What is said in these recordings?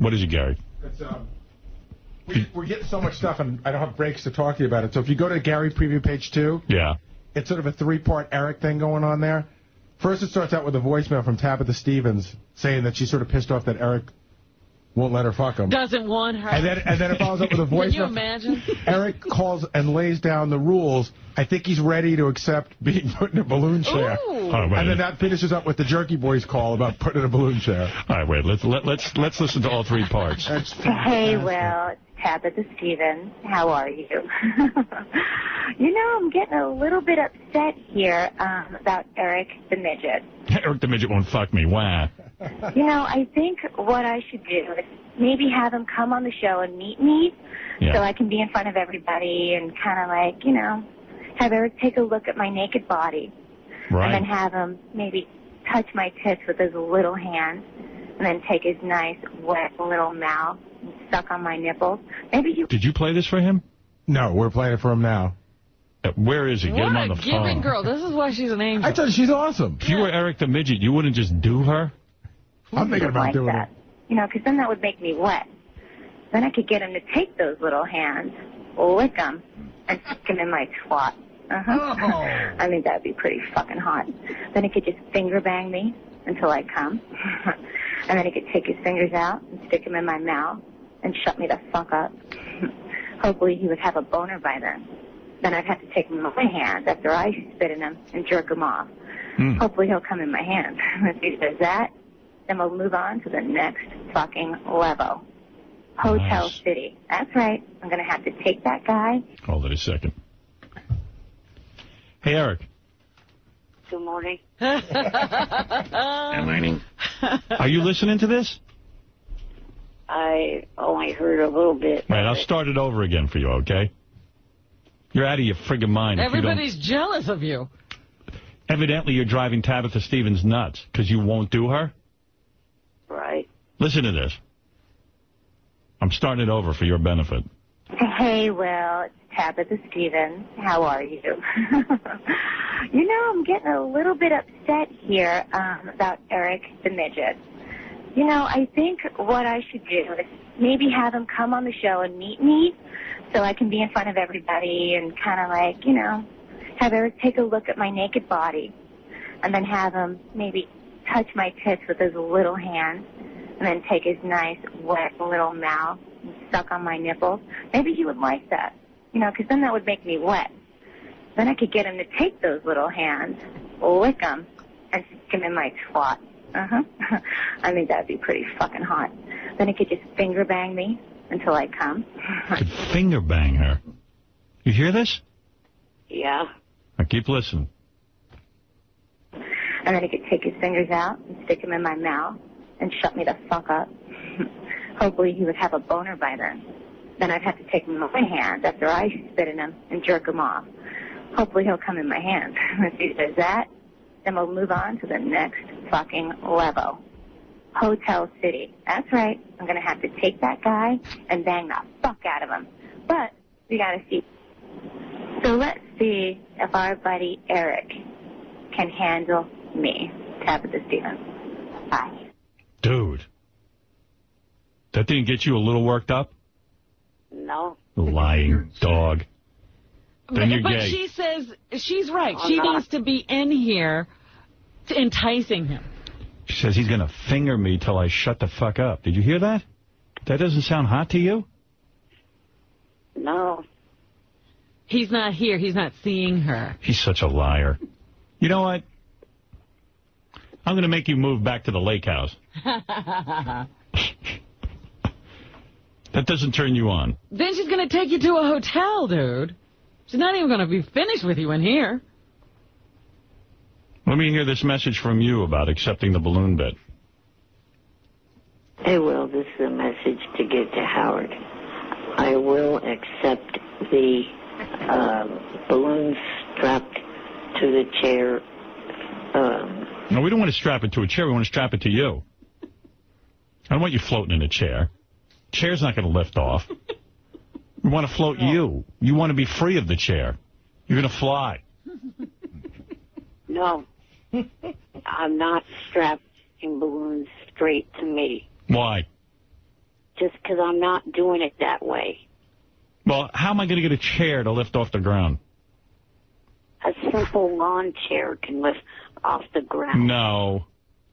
What is it, Gary? It's, we're getting so much stuff, and I don't have breaks to talk to you about it. So if you go to Gary Preview page 2, yeah, it's sort of a 3-part Eric thing going on there. First, it starts out with a voicemail from Tabitha Stevens saying that she's sort of pissed off that Eric won't let her fuck him. Doesn't want her. And then it follows up with a voicemail. Can you imagine? Eric calls and lays down the rules. I think he's ready to accept being put in a balloon chair. And then that finishes up with the Jerky Boys call about putting in a balloon chair. All right, wait. Let's listen to all 3 parts. Hey, Will. It's Tabitha Stevens. How are you? I'm getting a little bit upset here about Eric the Midget. Eric the Midget won't fuck me. Why? I think what I should do is maybe have him come on the show and meet me so I can be in front of everybody and kind of like, have Eric take a look at my naked body. Right. And then have him maybe touch my tits with his little hand and then take his nice, wet little mouth and suck on my nipples. Did you play this for him? No, we're playing it for him now. Where is he? Get him on the What a giving phone. girl. This is why she's an angel. I thought she's awesome. If you were Eric the Midget, you wouldn't just do her? I'm thinking about like doing that. Because then that would make me wet. Then I could get him to take those little hands, lick them, and stick them in my twat. I think that'd be pretty fucking hot. Then he could just finger bang me until I come. And then he could take his fingers out and stick them in my mouth and shut me the fuck up. Hopefully he would have a boner by then. Then I'd have to take my hand after I spit in him and jerk him off. Hopefully he'll come in my hand. If he does that, then we'll move on to the next fucking level. Hotel City. That's right. I'm going to have to take that guy. Hold it a second. Hey, Eric. Good morning. Good morning. Are you listening to this? I only heard a little bit. Right, I'll start it over again for you, okay? You're out of your friggin' mind. Everybody's jealous of you. Evidently, you're driving Tabitha Stevens nuts because you won't do her. Right. Listen to this. I'm starting it over for your benefit. Hey, Will. It's Tabitha Stevens. How are you? I'm getting a little bit upset here about Eric the Midget. I think what I should do is maybe have him come on the show and meet me so I can be in front of everybody and kind of like, have Eric take a look at my naked body and then have him maybe touch my tits with his little hand and then take his nice, wet little mouth and suck on my nipples. Maybe he would like that, because then that would make me wet. Then I could get him to take those little hands, lick them, and stick them in my twat. I think that'd be pretty fucking hot. Then he could just finger bang me until I come. Could finger bang her. You hear this? Yeah. Now keep listening. And then he could take his fingers out and stick them in my mouth and shut me the fuck up. Hopefully he would have a boner by then. Then I'd have to take my hand after I spit in him and jerk him off. Hopefully he'll come in my hand. If he does that, then we'll move on to the next fucking level. Hotel City. That's right. I'm going to have to take that guy and bang the fuck out of him. But we got to see. So let's see if our buddy Eric can handle me. Tabitha Stevens. Bye. Dude. That didn't get you a little worked up? No. Lying dog. Then you're but gay. She says she's right. She needs to be in here enticing him. She says he's going to finger me till I shut the fuck up. Did you hear that? That doesn't sound hot to you? No. He's not here. He's not seeing her. He's such a liar. You know what? I'm going to make you move back to the lake house. That doesn't turn you on. Then she's going to take you to a hotel, dude. She's not even going to be finished with you in here. Let me hear this message from you about accepting the balloon bit. Hey, Will, this is a message to give to Howard. I will accept the balloon strapped to the chair. No, we don't want to strap it to a chair. We want to strap it to you. I don't want you floating in a chair. Chair's not going to lift off. We want to float you. You want to be free of the chair. You're going to fly. No. I'm not strapping balloons straight to me. Why? just because I'm not doing it that way. Well, how am I going to get a chair to lift off the ground? A simple lawn chair can lift off the ground. No.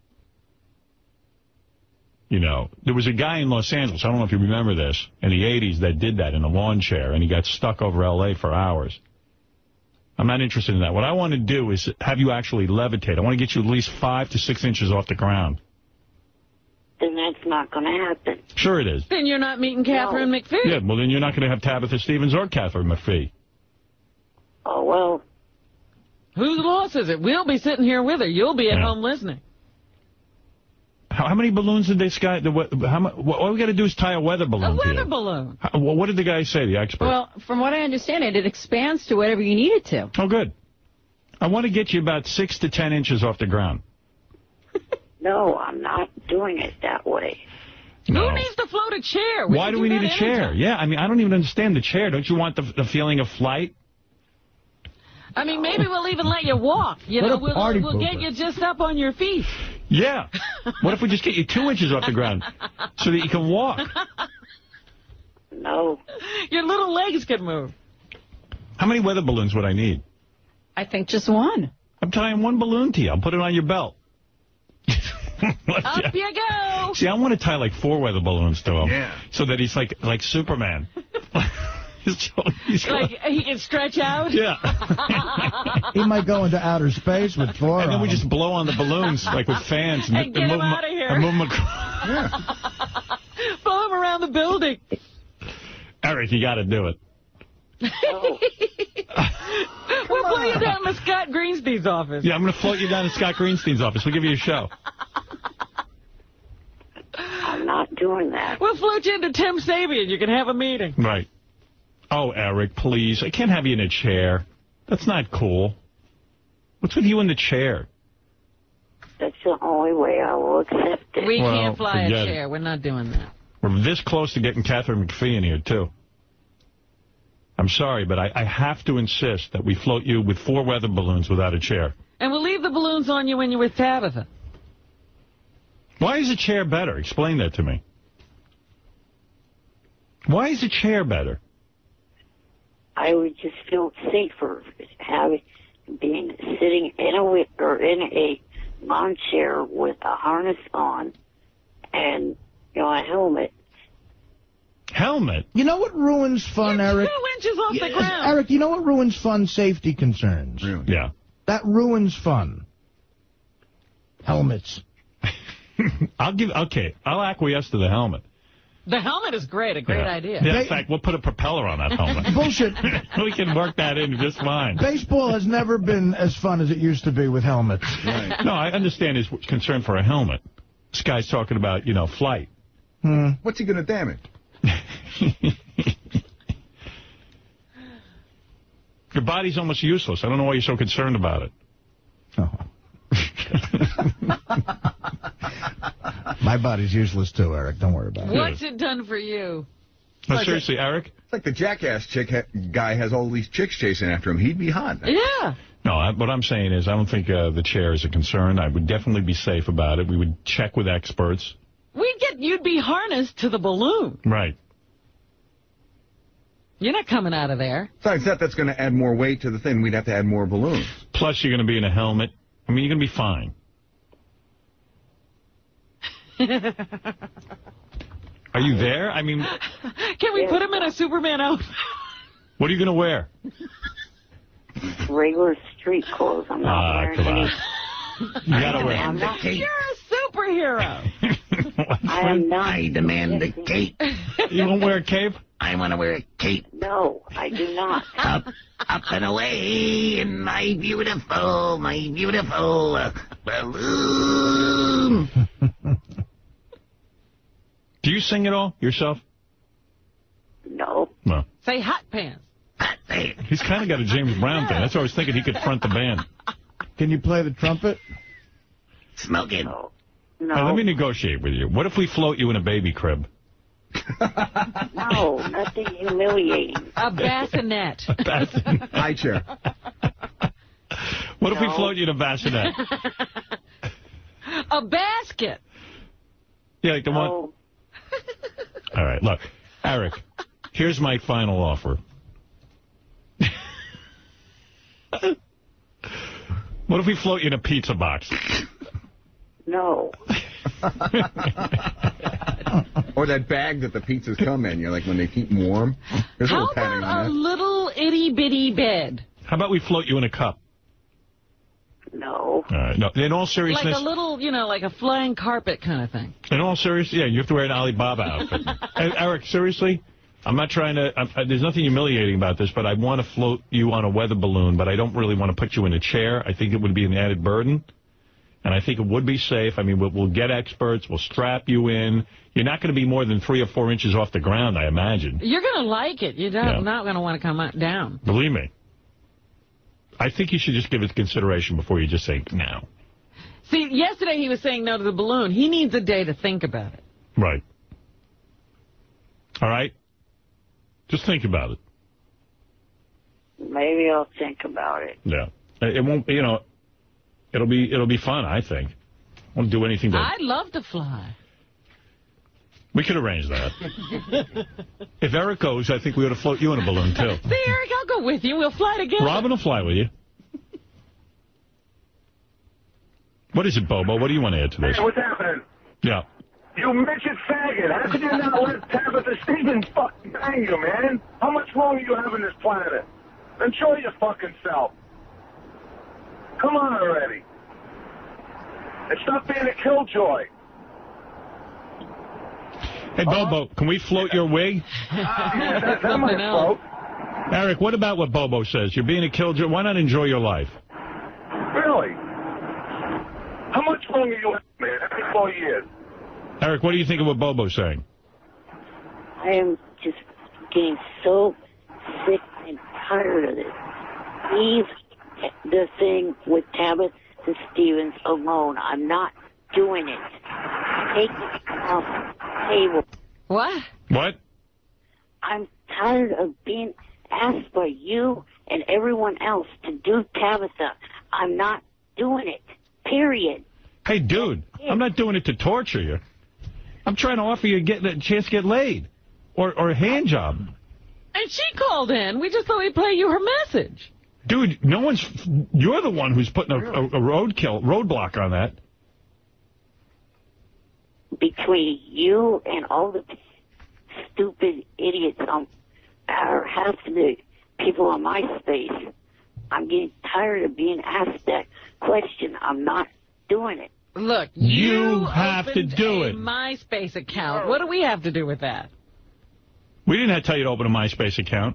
You know, there was a guy in Los Angeles, I don't know if you remember this, in the 80s that did that in a lawn chair, and he got stuck over L.A. for hours. I'm not interested in that. What I want to do is have you actually levitate. I want to get you at least 5 to 6 inches off the ground. Then that's not going to happen. Sure it is. Then you're not meeting Catherine McPhee. Yeah, well, then you're not going to have Tabitha Stevens or Catherine McPhee. Oh, well. Whose loss is it? We'll be sitting here with her. You'll be at home listening. How many balloons did they sky? All we got to do is tie a weather balloon. A weather balloon. What did the guy say, the expert? Well, from what I understand, it expands to whatever you need it to. Oh, good. I want to get you about 6 to 10 inches off the ground. No, I'm not doing it that way. No. Who needs to float a chair? Why do we need a chair? Yeah, I mean, I don't even understand the chair. Don't you want the feeling of flight? I mean, maybe we'll even let you walk. You know, we'll get you just up on your feet. Yeah. What if we just get you 2 inches off the ground so that you can walk? No. Your little legs can move. How many weather balloons would I need? I think just one. I'm tying one balloon to you. I'll put it on your belt. Up you go. See, I want to tie like 4 weather balloons to him. Yeah. So that he's like Superman. Like he can stretch out? Yeah. He might go into outer space with 4 And then we just blow on the balloons like with fans. And get him out of here. And move him across. Yeah. Blow him around the building. Eric, you got to do it. Oh. We'll blow you down to Scott Greenstein's office. Yeah, I'm going to float you down to Scott Greenstein's office. We'll give you a show. I'm not doing that. We'll float you into Tim Sabian. You can have a meeting. Right. Oh, Eric, please. I can't have you in a chair. That's not cool. What's with you in the chair? That's the only way I will accept it. We can't fly a chair. We're not doing that. We're this close to getting Catherine McPhee in here, too. I'm sorry, but I have to insist that we float you with 4 weather balloons without a chair. And we'll leave the balloons on you when you're with Tabitha. Why is a chair better? Explain that to me. Why is a chair better? I would just feel safer sitting in a lawn chair with a harness on and a helmet. Helmet? You know what ruins fun, Eric? 2 inches off the ground. Eric, you know what ruins fun? Safety concerns. Really? Yeah. That ruins fun. Helmets. I'll acquiesce to the helmet. The helmet is great, a great idea. Yeah, in fact, we'll put a propeller on that helmet. Bullshit. We can work that in just fine. Baseball has never been as fun as it used to be with helmets. Right. No, I understand his concern for a helmet. This guy's talking about, flight. What's he going to damage? Your body's almost useless. I don't know why you're so concerned about it. Oh. My body's useless too, Eric. Don't worry about it. What's it done for you? No, seriously, Eric? It's like the jackass guy has all these chicks chasing after him. He'd be hot. Yeah. No, what I'm saying is I don't think the chair is a concern. I would definitely be safe about it. We would check with experts. You'd be harnessed to the balloon. Right. You're not coming out of there. Besides that's going to add more weight to the thing. We'd have to add more balloons. Plus, you're going to be in a helmet. I mean, you're going to be fine. Are you there? I mean... Can we put him in a Superman outfit? What are you going to wear? Regular street clothes. I'm not wearing any. You got to wear... You're a superhero. I am not. I demand a cape. You won't wear a cape? I want to wear a cape. No, I do not. Up and away in my beautiful balloon. Do you sing at all yourself? No. No. Say hot pants. He's kind of got a James Brown thing. That's why I was thinking he could front the band. Can you play the trumpet? Smoking. No. Now, let me negotiate with you. What if we float you in a baby crib? No, nothing humiliating. A bassinet. A bassinet. High chair. What if we float you in a bassinet? A basket. Yeah, like the one. right, look, Eric, here's my final offer. What if we float you in a pizza box? No. Or that bag that the pizzas come in, like when they keep them warm. There's a How little padding about on a that. little itty-bitty bed? How about we float you in a cup? No. All right. No, in all seriousness... Like a little, like a flying carpet kind of thing. In all seriousness, yeah, you have to wear an Alibaba outfit. Hey, Eric, seriously? I'm not trying to... there's nothing humiliating about this, but I want to float you on a weather balloon, but I don't really want to put you in a chair. I think it would be an added burden. And I think it would be safe. I mean, we'll get experts. We'll strap you in. You're not going to be more than 3 or 4 inches off the ground, I imagine. You're going to like it. You're not going to want to come down. Believe me. I think you should just give it consideration before you just say no. See, yesterday he was saying no to the balloon. He needs a day to think about it. Right. All right? Just think about it. Maybe I'll think about it. Yeah. It won't, it'll be fun, I think. Won't do anything to... I'd love to fly. We could arrange that. If Eric goes, I think we ought to float you in a balloon, too. See, Eric, I'll go with you. We'll fly together. Robin will fly with you. What is it, Bobo? What do you want to add to this? Hey, what's happening? Yeah. You midget faggot. How could you not let Tabitha Stevens fucking bang you, man? How much longer you have on this planet? Enjoy your fucking self. Come on already. And stop being a killjoy. Hey, Bobo, can we float your wig? That's my float. Eric, what about what Bobo says? You're being a killjoy. Why not enjoy your life? Really? How much longer you have, man? Every 4 years. Eric, what do you think of what Bobo's saying? I am just getting so sick and tired of this. Leave the thing with Tabitha Stevens alone. I'm not doing it. Take it off the table. What? What? I'm tired of being asked by you and everyone else to do Tabitha. I'm not doing it. Period. Hey, dude, I'm not doing it to torture you. I'm trying to offer you a chance to get laid. Or a hand job. And she called in. We just thought we'd play you her message. Dude, you're the one who's putting a roadblock on that. Between you and all the stupid idiots or half of the people on MySpace, I'm getting tired of being asked that question. I'm not doing it. Look, you have to do it. MySpace account. What do we have to do with that? We didn't have to tell you to open a MySpace account.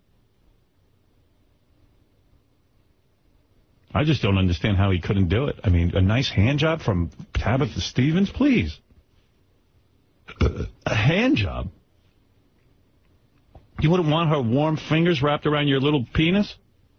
I just don't understand how he couldn't do it. I mean, a nice hand job from Tabitha Stevens, please. A hand job? You wouldn't want her warm fingers wrapped around your little penis?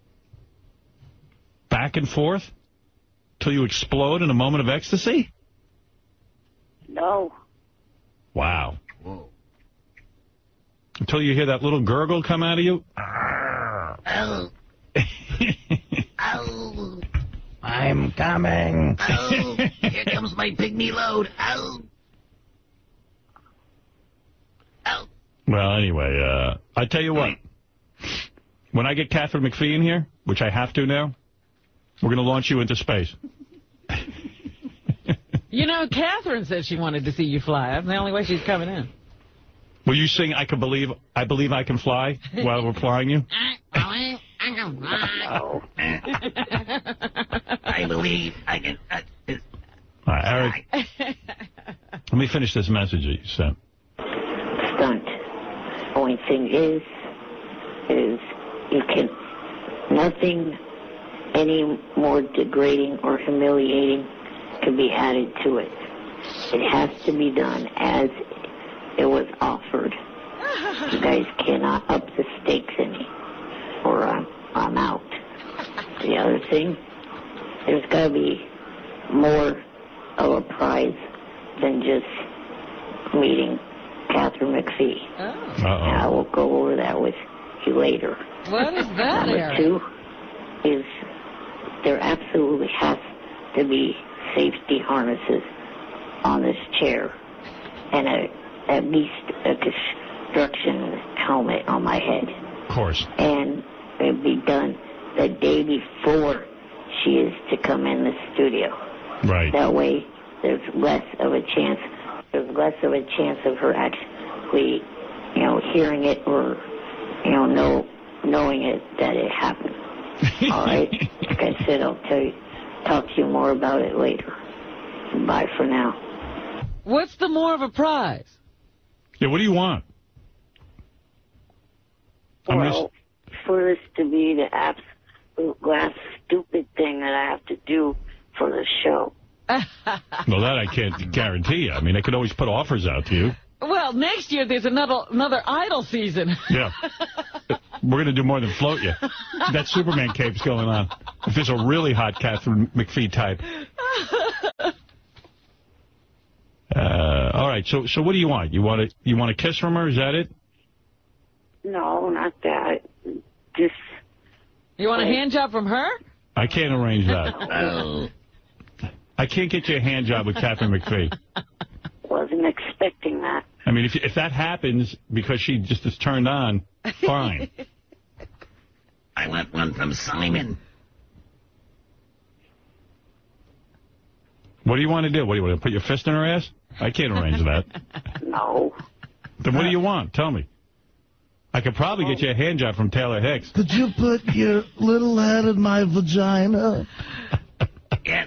Back and forth? Till you explode in a moment of ecstasy? No. Wow. Whoa. Until you hear that little gurgle come out of you? Oh. Oh. I'm coming. Oh. Here comes my pygmy load. Oh. Oh. Well, anyway, I tell you what. When I get Catherine McPhee in here, which I have to now, we're going to launch you into space. Catherine said she wanted to see you fly. That's the only way she's coming in. Will you sing I Believe I Can Fly while we're flying you? I believe I can... All right, Eric. Let me finish this message that you sent. Stunt. Only thing is you can... Nothing any more degrading or humiliating can be added to it. It has to be done as it was offered. You guys cannot up the stakes any, or I'm out. The other thing, there's got to be more of a prize than just meeting Catherine McPhee. Oh. And I will go over that with you later. What is that, Number Eric? 2 is there absolutely has to be safety harnesses on this chair and a at least a construction helmet on my head. Of course. And it'd be done the day before she is to come in the studio. Right. That way, there's less of a chance of her actually, hearing it or, knowing it that it happened. All right? Like I said, I'll talk to you more about it later. Bye for now. What's the more of a prize? Yeah, what do you want? Well, for this to be the absolute last stupid thing that I have to do for the show. Well, that I can't guarantee you. I mean, I could always put offers out to you. Well, next year there's another Idol season. Yeah. We're going to do more than float you. That Superman cape's going on. If there's a really hot Katharine McPhee type. All right. So what do you want? You want a kiss from her? Is that it? No, not that. Just. You want a hand job from her? I can't arrange that. I can't get you a hand job with Katharine McPhee. Wasn't expecting that. I mean, if that happens because she just is turned on, fine. I want one from Simon. What do you want to do? What do you want to put your fist in her ass? I can't arrange that. No. Then what do you want? Tell me. I could probably get you a hand job from Taylor Hicks. Could you put your little head in my vagina? Yeah.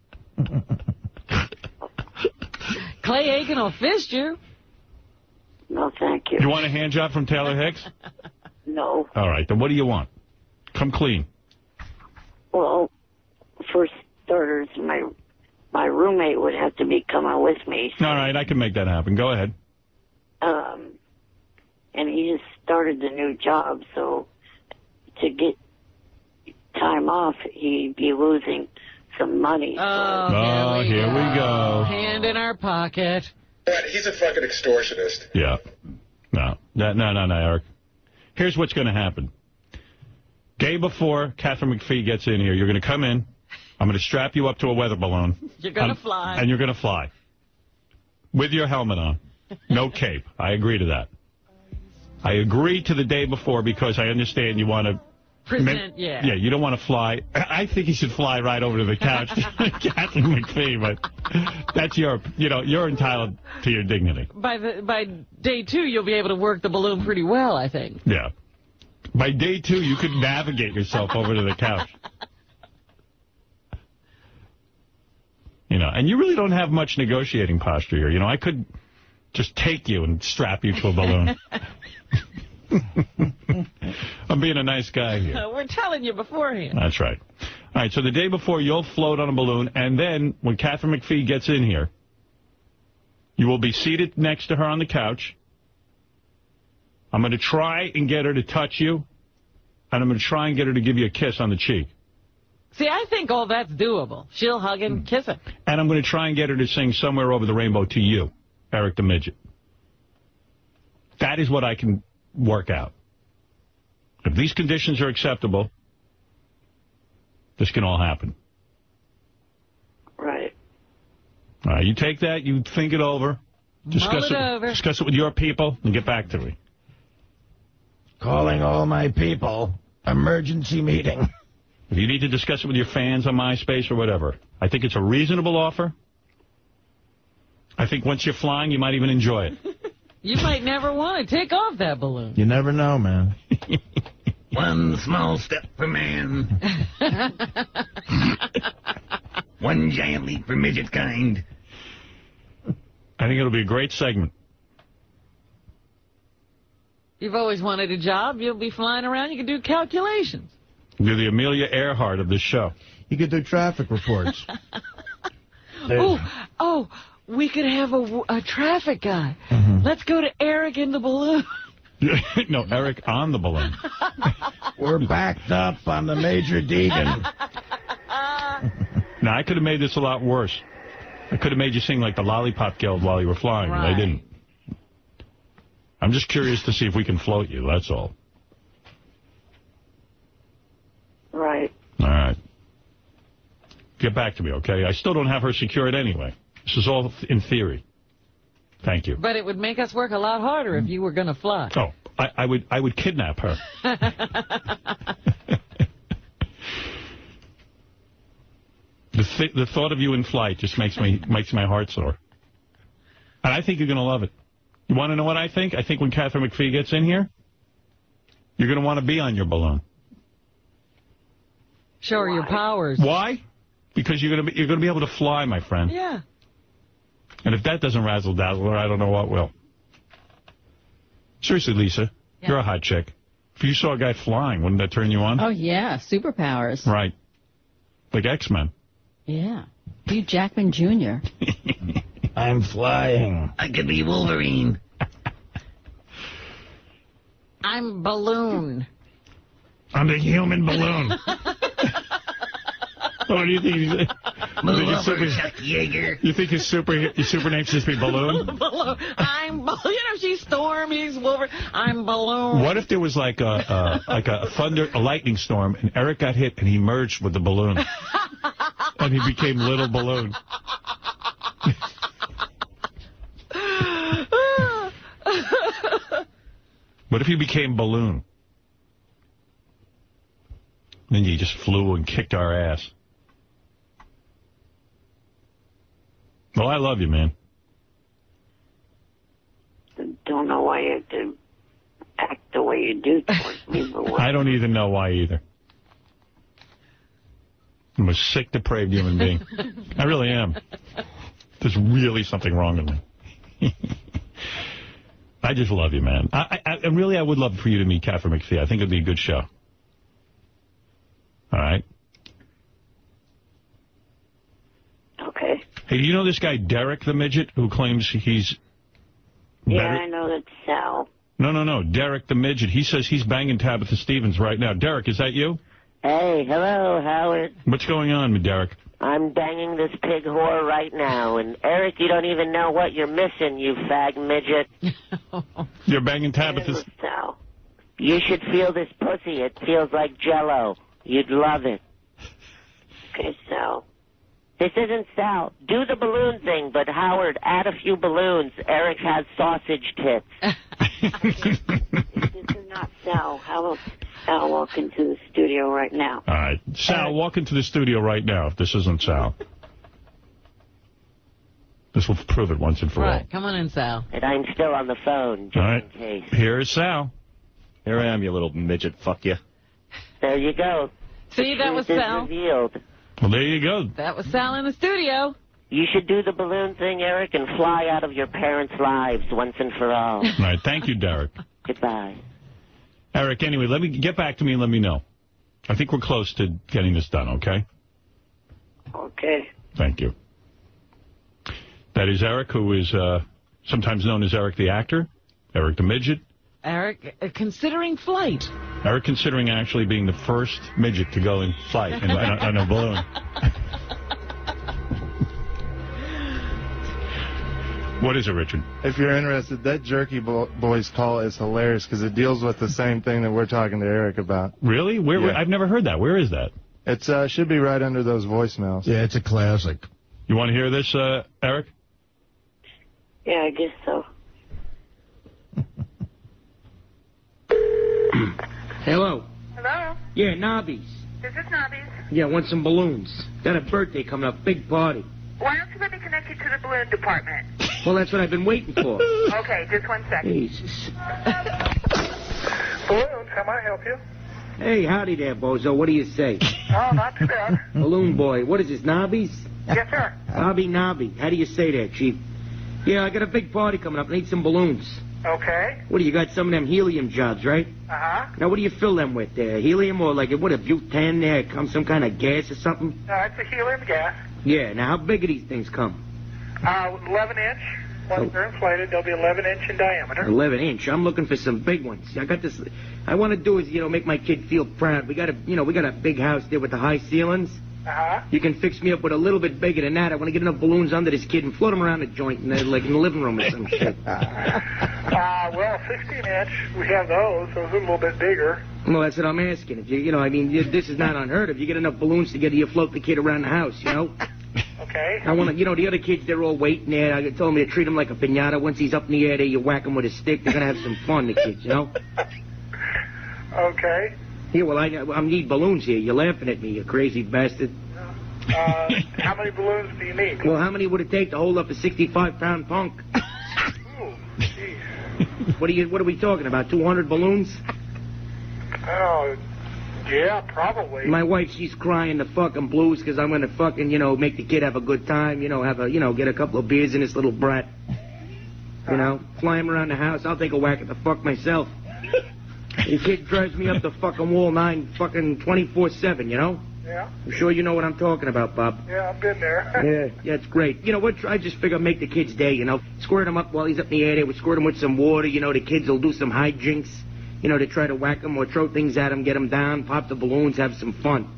Clay Aiken will fist you. No, thank you. You want a hand job from Taylor Hicks? No. All right, then what do you want? Come clean. Well, for starters, my roommate would have to be coming with me. So, all right, I can make that happen. Go ahead. And he just started the new job, so to get time off, he'd be losing some money. Oh, here we go. Hand in our pocket. He's a fucking extortionist. Yeah. No, Eric. Here's what's going to happen. Day before Katharine McPhee gets in here, you're going to come in. I'm going to strap you up to a weather balloon. You're going to fly. And you're going to fly. With your helmet on. No cape. I agree to that. I agree to the day before because I understand you want to... Present, yeah. Yeah, you don't want to fly. I think you should fly right over to the couch, Katharine McPhee, but that's you're entitled to your dignity. By day 2, you'll be able to work the balloon pretty well, I think. Yeah. By day 2, you could navigate yourself over to the couch. And you really don't have much negotiating posture here. I could just take you and strap you to a balloon. I'm being a nice guy here. We're telling you beforehand. That's right. All right, so the day before, you'll float on a balloon, and then when Katharine McPhee gets in here, you will be seated next to her on the couch. I'm going to try and get her to touch you, and I'm going to try and get her to give you a kiss on the cheek. See, I think all that's doable. She'll hug and kiss him. And I'm going to try and get her to sing Somewhere Over the Rainbow to you, Eric the Midget. That is what I can work out. If these conditions are acceptable, this can all happen. Right. All right, you take that, you think it over, discuss it with your people, and get back to me. Calling all my people. Emergency meeting. If you need to discuss it with your fans on MySpace or whatever, I think it's a reasonable offer. I think once you're flying, you might even enjoy it. You might never want to take off that balloon. You never know, man. One small step for man. One giant leap for midget kind. I think it'll be a great segment. You've always wanted a job. You'll be flying around. You can do calculations. You're the Amelia Earhart of this show. You could do traffic reports. Oh, we could have a traffic guy. Mm-hmm. Let's go to Eric in the balloon. No, Eric on the balloon. We're backed up on the Major Deegan. Now, I could have made this a lot worse. I could have made you sing like the Lollipop Guild while you were flying, but I didn't. I'm just curious to see if we can float you, that's all. Right. All right. Get back to me, okay? I still don't have her secured anyway. This is all in theory. Thank you. But it would make us work a lot harder if you were going to fly. Oh, I would kidnap her. The thought of you in flight just makes my heart sore. And I think you're going to love it. You want to know what I think? I think when Katharine McPhee gets in here, you're going to want to be on your balloon. Show her your powers. Why? Because you're going to be able to fly, my friend. Yeah. And if that doesn't razzle-dazzle her, I don't know what will. Seriously, Lisa, you're a hot chick. If you saw a guy flying, wouldn't that turn you on? Oh, yeah. Superpowers. Right. Like X-Men. Yeah. Hugh Jackman Jr. I'm flying. I could be Wolverine. I'm Balloon. I'm the human balloon. What do you think? Move over, Chuck Yeager. You think his super name should just be Balloon? Balloon. I'm Balloon. You know, she's Storm, he's Wolverine. I'm Balloon. What if there was like a lightning storm, and Eric got hit, and he merged with the balloon, and he became Little Balloon? What if he became Balloon? Then you just flew and kicked our ass. Well, I love you, man. Don't know why you have to act the way you do towards me, but I don't even know why either. I'm a sick, depraved human being. I really am. There's really something wrong with me. I just love you, man. And really, I would love for you to meet Katharine McPhee. I think it'd be a good show. All right. Okay. Hey, do you know this guy, Derek the Midget, who claims he's Yeah, better? I know that's Sal. No. Derek the Midget. He says he's banging Tabitha Stevens right now. Derek, is that you? Hey, hello, Howard. What's going on, Derek? I'm banging this pig whore right now, and Eric, you don't even know what you're missing, you fag midget. You're banging Tabitha. Sal. You should feel this pussy. It feels like Jell-O. You'd love it. Okay, Sal. This isn't Sal. Do the balloon thing, but Howard, add a few balloons. Eric has sausage tits. This is not Sal. How about Sal walk into the studio right now? All right. Sal, walk into the studio right now if this isn't Sal. This will prove it once and for all. Right, come on in, Sal. And I'm still on the phone, just all right. in case. Here's Sal. Here I am, you little midget. Fuck you. There you go. See, that was Sal. Revealed. Well, there you go. That was Sal in the studio. You should do the balloon thing, Eric, and fly out of your parents' lives once and for all. All right. Thank you, Derek. Goodbye. Eric, anyway, let me get back to me and let me know. I think we're close to getting this done, okay? Okay. Thank you. That is Eric, who is sometimes known as Eric the actor, Eric the Midget. Eric, considering flight. Eric considering actually being the first midget to go in flight in a balloon. What is it, Richard? If you're interested, that Jerky Boys call is hilarious because it deals with the same thing that we're talking to Eric about. Really? Where? I've never heard that. Where is that? It should be right under those voicemails. Yeah, it's a classic. You want to hear this, Eric? Yeah, I guess so. Hello. Hello? Yeah, Nobbies. Is this Nobbies? Yeah, want some balloons. Got a birthday coming up, big party. Why don't you let me connect you to the balloon department? Well, that's what I've been waiting for. Okay, just 1 second. Jesus. Balloons, how may I help you? Hey, howdy there, bozo. What do you say? Oh, not too bad. Balloon boy. What is this, Nobbies? Yes, sir. Nobby. How do you say that, Chief? Yeah, I got a big party coming up. I need some balloons. Okay. What do you got? Some of them helium jobs, right? Uh-huh. Now, what do you fill them with? Helium or like, what, a butane there? Come some kind of gas or something? It's a helium gas. Yeah, now how big do these things come? 11 inch. Once they're inflated, they'll be 11 inch in diameter. 11 inch. I'm looking for some big ones. I got this. I want to do is, make my kid feel proud. We got a big house there with the high ceilings. Uh-huh. You can fix me up with a little bit bigger than that. I want to get enough balloons under this kid and float them around the joint, like in the living room or some shit. Well, 16 inch, we have those. Those are a little bit bigger. Well, that's what I'm asking. If this is not unheard of. You get enough balloons to float the kid around the house, Okay, Okay. I want to, the other kids, they're all waiting there. I told them to treat him like a piñata. Once he's up in the air there, you whack him with a stick. They're going to have some fun, the kids, Okay. Here, well, I need balloons here. You're laughing at me, you crazy bastard. How many balloons do you need? Well, how many would it take to hold up a 65-pound punk? Ooh, jeez. What are we talking about, 200 balloons? Oh, yeah, probably. My wife, she's crying the fucking blues because I'm going to fucking, make the kid have a good time, get a couple of beers in this little brat. Fly him around the house. I'll take a whack at the fuck myself. The kid drives me up the fucking wall 24/7, Yeah. I'm sure you know what I'm talking about, Bob. Yeah, I've been there. Yeah, it's great. You know what? I just figure make the kid's day, Squirt him up while he's up in the air there. We squirt him with some water, the kids will do some hijinks, to try to whack him or throw things at him, get him down, pop the balloons, have some fun.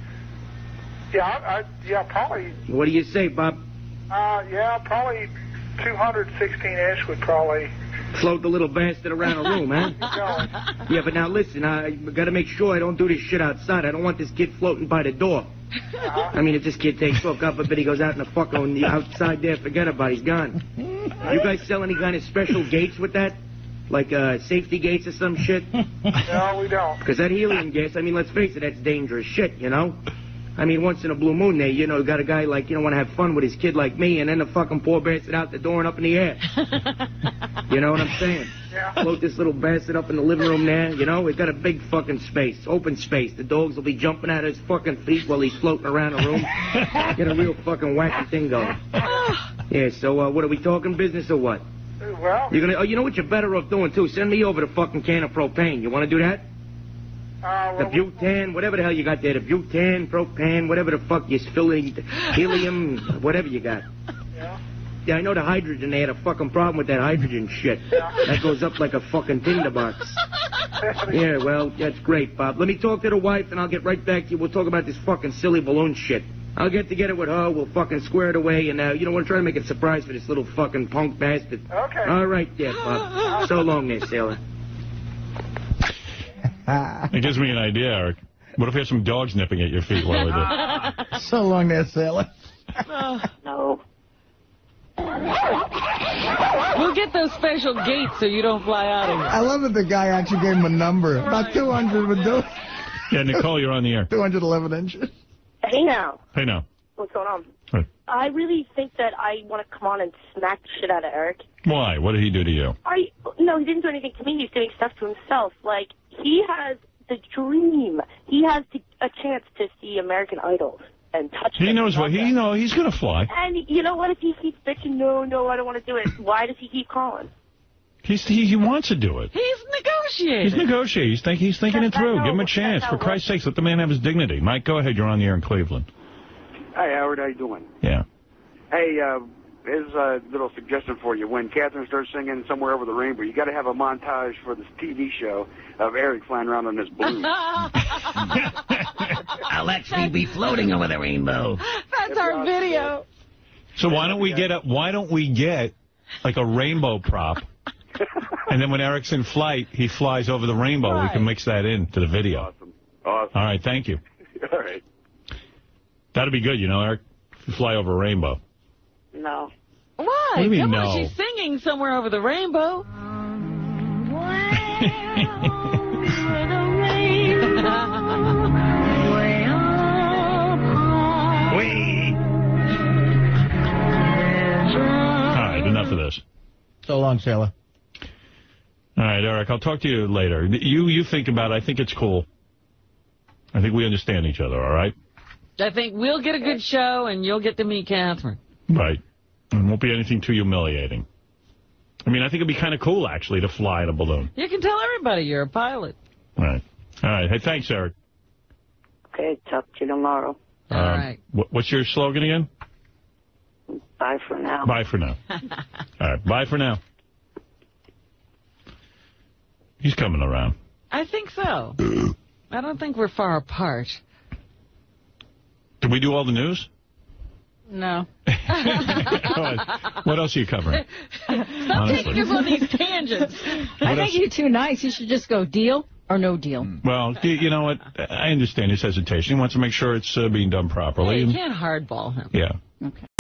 Yeah, probably. What do you say, Bob? Probably 216-inch would probably... Float the little bastard around a room, huh? Yeah, but now listen, I got to make sure I don't do this shit outside. I don't want this kid floating by the door. I mean, if this kid takes off, God forbid he goes out in the fucking outside there, forget about it, he's gone. You guys sell any kind of special gates with that? Like safety gates or some shit? No, we don't. Because that helium gas, let's face it, that's dangerous shit, once in a blue moon there, got a guy like, want to have fun with his kid like me, and then the fucking poor bastard out the door and up in the air. You know what I'm saying? Yeah. Float this little bastard up in the living room there, It's got a big fucking space, open space. The dogs will be jumping at his fucking feet while he's floating around the room. Get a real fucking wacky thing going. Yeah, so what are we talking, business or what? Well... You're gonna, you know what you're better off doing, too? Send me over the fucking can of propane. You want to do that? The butane, whatever the hell you got there, the butane, propane, whatever the fuck you're filling, helium, whatever you got. Yeah. Yeah, I know the hydrogen, they had a fucking problem with that hydrogen shit. Yeah. That goes up like a fucking tinderbox. Yeah, well, that's great, Bob. Let me talk to the wife and I'll get right back to you. We'll talk about this fucking silly balloon shit. I'll get together with her, we'll fucking square it away, and, we'll try to make a surprise for this little fucking punk bastard. Okay. All right, there, Bob. So long there, sailor. It gives me an idea, Eric. What if you had some dogs nipping at your feet while we do? So long there, sailor. No. We'll get those special gates so you don't fly out of here. I love that the guy actually gave him a number. About 200 would do. Yeah, Nicole, you're on the air. 211 inches. Hey now. Hey now. What's going on? Hey. I really think that I want to come on and smack the shit out of Eric. Why? What did he do to you? No, he didn't do anything to me. He's doing stuff to himself. Like, he has the dream. He has a chance to see American Idol and touch He knows what he's going to fly. And you know what? If he keeps bitching, no, I don't want to do it, why does he keep calling? He wants to do it. He's negotiating. He's negotiating. He's thinking it through. Give him a chance. For Christ's sakes, let the man have his dignity. Mike, go ahead. You're on the air in Cleveland. Hi, Howard. How you doing? Yeah. Hey, here's a little suggestion for you. When Catherine starts singing Somewhere Over the Rainbow, you got to have a montage for this TV show of Eric flying around on his balloon. I'll actually be floating over the rainbow. That's our video. So why don't we get like a rainbow prop? And then when Eric's in flight, he flies over the rainbow. Right. We can mix that into the video. Awesome. All right, thank you. All right. That'd be good, Eric. If you fly over a rainbow. No. Why? What do you mean, Come no? on, she's singing Somewhere Over the Rainbow. All right, enough of this. So long, sailor. All right, Eric, I'll talk to you later. You think about it. I think it's cool. I think we understand each other, all right? I think we'll get a good show, and you'll get to meet Catherine. Right. And it won't be anything too humiliating. I think it'd be kind of cool, actually, to fly in a balloon. You can tell everybody you're a pilot. All right. Hey, thanks, Eric. Okay, talk to you tomorrow. All right. What's your slogan again? Bye for now. Bye for now. All right, bye for now. He's coming around. I think so. I don't think we're far apart. Did we do all the news? No. What else are you covering? Stop taking us on these tangents. I think you're too nice. You should just go deal or no deal. Well, you know what? I understand his hesitation. He wants to make sure it's being done properly. Yeah, you can't hardball him. Yeah. Okay.